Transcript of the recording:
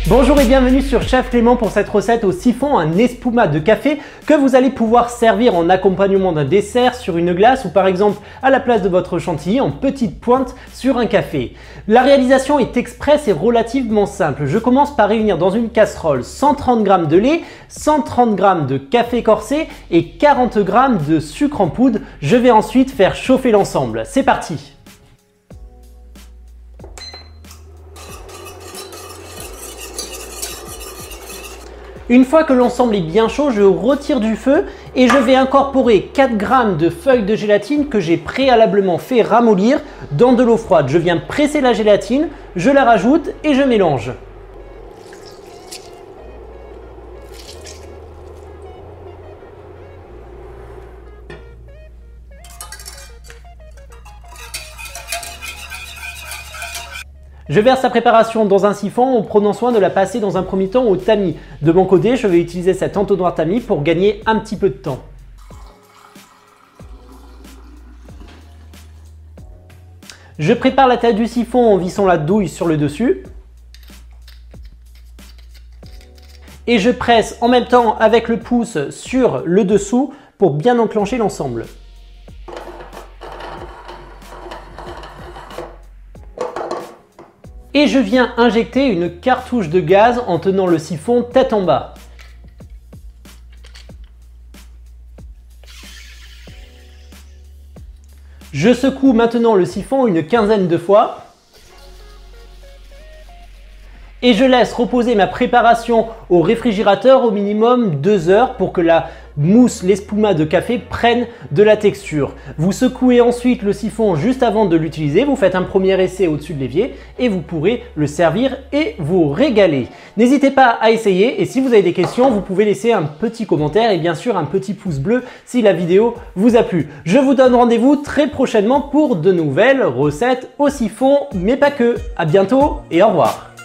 Bonjour et bienvenue sur Chef Clément pour cette recette au siphon, un espuma de café que vous allez pouvoir servir en accompagnement d'un dessert sur une glace ou par exemple à la place de votre chantilly en petite pointe sur un café. La réalisation est express et relativement simple. Je commence par réunir dans une casserole 130 g de lait, 130 g de café corsé et 40 g de sucre en poudre. Je vais ensuite faire chauffer l'ensemble. C'est parti! Une fois que l'ensemble est bien chaud, je retire du feu et je vais incorporer 4 g de feuilles de gélatine que j'ai préalablement fait ramollir dans de l'eau froide. Je viens presser la gélatine, je la rajoute et je mélange. Je verse la préparation dans un siphon en prenant soin de la passer dans un premier temps au tamis. De mon côté, je vais utiliser cet entonnoir tamis pour gagner un petit peu de temps. Je prépare la tête du siphon en vissant la douille sur le dessus. Et je presse en même temps avec le pouce sur le dessous pour bien enclencher l'ensemble. Et je viens injecter une cartouche de gaz en tenant le siphon tête en bas. Je secoue maintenant le siphon une quinzaine de fois. Et je laisse reposer ma préparation au réfrigérateur au minimum 2 heures pour que la mousse, l'espuma de café prenne de la texture. Vous secouez ensuite le siphon juste avant de l'utiliser, vous faites un premier essai au-dessus de l'évier et vous pourrez le servir et vous régaler. N'hésitez pas à essayer et si vous avez des questions, vous pouvez laisser un petit commentaire et bien sûr un petit pouce bleu si la vidéo vous a plu. Je vous donne rendez-vous très prochainement pour de nouvelles recettes au siphon, mais pas que. À bientôt et au revoir.